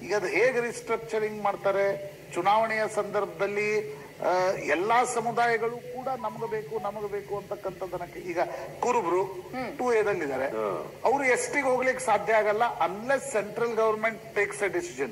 ಈಗ ಅದು ಹೇಗೆ ರಿಸ್ಟ್ರಕ್ಚರಿಂಗ್ ಮಾಡ್ತಾರೆ ಚುನಾವಣೆಯ ಸಂದರ್ಭದಲ್ಲಿ ಎಲ್ಲಾ ಸಮುದಾಯಗಳು ಕೂಡ ನಮಗೆ ಬೇಕು ಅಂತಕ್ಕಂಥದ್ದಕ್ಕೆ ಈಗ ಕುರುಬರು 2A ದಲ್ಲಿದ್ದಾರೆ ಅವರು ಎಸ್ಟಿಗೆ ಹೋಗ್ಲಿಕ್ಕೆ ಸಾಧ್ಯ ಆಗಲ್ಲ unless central government takes a decision.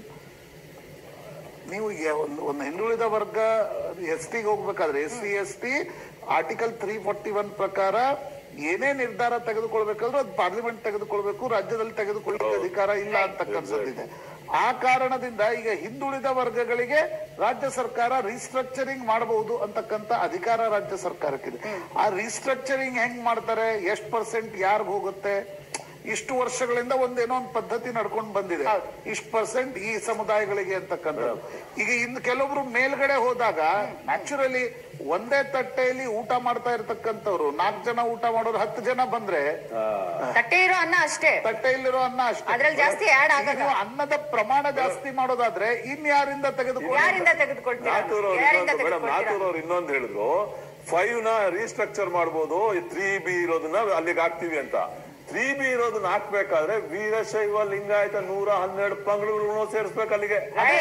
ನೀವು ಒಂದು ಹಿಂದುಳಿದ ವರ್ಗ ಎಸ್ಟಿಗೆ ಹೋಗ್ಬೇಕಾದ್ರೆ SC/ST ಆರ್ಟಿಕಲ್ 341 ಪ್ರಕಾರ ಏನೇ ನಿರ್ಧಾರ ತೆಗೆದುಕೊಳ್ಬೇಕಾದ್ರೂ ಅದು ಪಾರ್ಲಿಮೆಂಟ್ ತೆಗೆದುಕೊಳ್ಬೇಕು, ರಾಜ್ಯದಲ್ಲಿ ತೆಗೆದುಕೊಳ್ಳಿಕ್ಕೆ ಅಧಿಕಾರ ಇಲ್ಲ ಅಂತಕ್ಕಂಥದ್ದಿದೆ. ಆ ಕಾರಣದಿಂದ ಈಗ ಹಿಂದುಳಿದ ವರ್ಗಗಳಿಗೆ ರಾಜ್ಯ ಸರ್ಕಾರ ರೀಸ್ಟ್ರಕ್ಚರಿಂಗ್ ಮಾಡಬಹುದು ಅಂತಕ್ಕಂಥ ಅಧಿಕಾರ ರಾಜ್ಯ ಸರ್ಕಾರಕ್ಕಿದೆ. ಆ ರೀಸ್ಟ್ರಕ್ಚರಿಂಗ್ ಹೆಂಗ್ ಮಾಡ್ತಾರೆ, ಎಷ್ಟು % ಯಾರಿಗ ಹೋಗುತ್ತೆ, ಇಷ್ಟು ವರ್ಷಗಳಿಂದ ಒಂದೇನೋ ಒಂದು ಪದ್ಧತಿ ನಡ್ಕೊಂಡು ಬಂದಿದೆ, ಇಷ್ಟು % ಈ ಸಮುದಾಯಗಳಿಗೆ ಅಂತಕ್ಕಂಥದ್ದು. ಈಗ ಇನ್ನು ಕೆಲವೊಬ್ರು ಮೇಲ್ಗಡೆ ಹೋದಾಗ ನ್ಯಾಚುರಲಿ ಒಂದೇ ತಟ್ಟೆಯಲ್ಲಿ ಊಟ ಮಾಡ್ತಾ ಇರ್ತಕ್ಕಂಥವ್ರು 4 ಜನ ಊಟ ಮಾಡೋರು 10 ಜನ ಬಂದ್ರೆ ತಟ್ಟೆಯಿರೋ ಅನ್ನ ಅಷ್ಟೇ, ತಟ್ಟೆಯಲ್ಲಿರೋ ಅನ್ನ ಅಷ್ಟೇ, ಅದ್ರಲ್ಲಿ ಜಾಸ್ತಿ ಆಡ್ ಆಗಲ್ಲ. ಅನ್ನದ ಪ್ರಮಾಣ ಜಾಸ್ತಿ ಮಾಡೋದಾದ್ರೆ ಇನ್ಯಾರಿಂದ ತೆಗೆದುಕೊಳ್ತೀರಾ? ಇನ್ನೊಂದು ಹೇಳಿದ್ರು 5 ನ ರೀಸ್ಟ್ರಕ್ಚರ್ ಮಾಡಬಹುದು, 3B ಇರೋದನ್ನ ಅಲ್ಲಿಗೆ ಹಾಕ್ತಿವಿ ಅಂತ. 3B ಇರೋದನ್ನ ಹಾಕ್ಬೇಕಾದ್ರೆ ವೀರಶೈವ ಲಿಂಗಾಯತ 112 ಪಂಗಡಗಳನ್ನು ಸೇರಿಸ್ಬೇಕು ಅಲ್ಲಿಗೆ.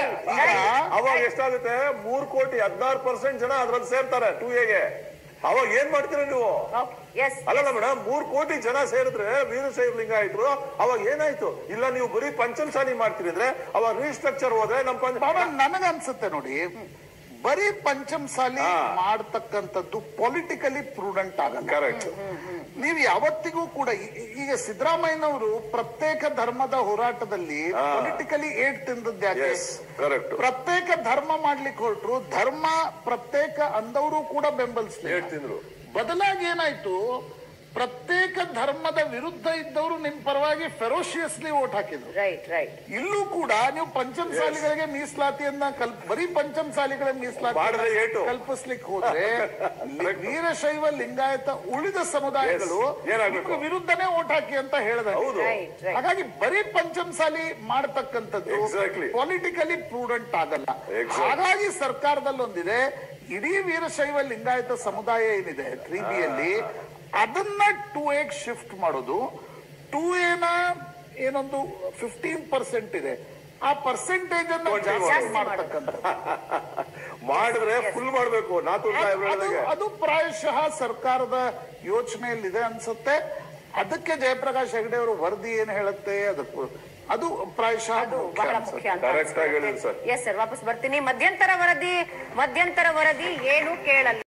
ಅವಾಗ ಎಷ್ಟಾಗುತ್ತೆ, 3,16,00,000 ಜನ ಅದ್ರಲ್ಲಿ ಸೇರ್ತಾರೆ 2Aಗೆ. ಅವಾಗ ಏನ್ ಮಾಡ್ತೀರಾ ನೀವು? ಅಲ್ಲಲ್ಲ ಮೇಡಮ್, 3 ಕೋಟಿ ಜನ ಸೇರಿದ್ರೆ ವೀರಶೈವ ಲಿಂಗಾಯತರು, ಅವಾಗ ಏನಾಯ್ತು? ಇಲ್ಲ ನೀವು ಬರೀ ಪಂಚಮಸಾಲಿ ಮಾಡ್ತೀರಿ ಅಂದ್ರೆ ಅವಾಗ ರೀಸ್ಟ್ರಕ್ಚರ್ ಹೋದ್ರೆ ನನಗನ್ಸುತ್ತೆ ನೋಡಿ, ಬರೀ ಪಂಚಮಸಾಲಿ ಮಾಡ್ತಕ್ಕಂಥದ್ದು ಪೊಲಿಟಿಕಲಿ ಪ್ರೂಡೆಂಟ್ ಆಗಲ್ಲ. ಕರೆಕ್ಟ್. ನೀವು ಯಾವತ್ತಿಗೂ ಕೂಡ ಈಗ ಸಿದ್ದರಾಮಯ್ಯನವರು ಪ್ರತ್ಯೇಕ ಧರ್ಮದ ಹೋರಾಟದಲ್ಲಿ ಪೊಲಿಟಿಕಲಿ ಏಟ್ ತಿಂದದ್ಯಾಕೆ? ಪ್ರತ್ಯೇಕ ಧರ್ಮ ಮಾಡ್ಲಿಕ್ಕೆ ಹೊರಟ್ರು, ಧರ್ಮ ಪ್ರತ್ಯೇಕ ಅಂದವರು ಕೂಡ ಬೆಂಬಲಿಸ್ಲಿಲ್ಲ. ಬದಲಾಗಿ ಏನಾಯ್ತು, ಪ್ರತ್ಯೇಕ ಧರ್ಮದ ವಿರುದ್ಧ ಇದ್ದವರು ನಿಮ್ ಪರವಾಗಿ ಫೆರೋಷಿಯಸ್ಲಿ ವೋಟ್ ಹಾಕಿದ್ರು. ಇಲ್ಲೂ ಕೂಡ ನೀವು ಪಂಚಮಸಾಲಿಗಳಿಗೆ ಮೀಸಲಾತಿಯನ್ನ ಬರೀ ಪಂಚಮಸಾಲಿಗಳ ಮೀಸಲಾತಿ ಕಲ್ಪಿಸ್ಲಿಕ್ಕೆ ಹೋದ್ರೆ ವೀರಶೈವ ಲಿಂಗಾಯತ ಉಳಿದ ಸಮುದಾಯಗಳು ವಿರುದ್ಧನೇ ವೋಟ್ ಹಾಕಿ ಅಂತ ಹೇಳಿದ. ಹಾಗಾಗಿ ಬರೀ ಪಂಚಮಸಾಲಿ ಮಾಡತಕ್ಕಂಥದ್ದು ಪೊಲಿಟಿಕಲಿ ಪ್ರೂಡೆಂಟ್ ಆಗಲ್ಲ. ಹಾಗಾಗಿ ಸರ್ಕಾರದಲ್ಲೊಂದಿದೆ, ಇಡೀ ವೀರಶೈವ ಲಿಂಗಾಯತ ಸಮುದಾಯ ಏನಿದೆ 3Bಯಲ್ಲಿ ಅದನ್ನ 2Aಗೆ ಶಿಫ್ಟ್ ಮಾಡೋದು. 2Aನ ಏನೊಂದು 15% ಇದೆ, ಆ ಪರ್ಸೆಂಟೇಜ್ ಅನ್ನು ಜಾಸ್ತಿ ಮಾಡ್ತಕ್ಕಂಥ ಮಾಡಿದ್ರೆ ಫುಲ್ ಮಾಡಬೇಕು. ಅದು ಪ್ರಾಯಶಃ ಸರ್ಕಾರದ ಯೋಚನೆಯಲ್ಲಿದೆ ಅನ್ಸುತ್ತೆ. ಅದಕ್ಕೆ ಜಯಪ್ರಕಾಶ್ ಹೆಗಡೆ ಅವರು ವರದಿ ಏನ್ ಹೇಳುತ್ತೆ ಅದು ಪ್ರಾಯಶಃ ಬಹಳ ಮುಖ್ಯ ಅಂತ. ಎಸ್ ಸರ್, ವಾಪಸ್ ಬರ್ತೀನಿ. ಮಧ್ಯಂತರ ವರದಿ ಏನು ಕೇಳಲ್ಲ.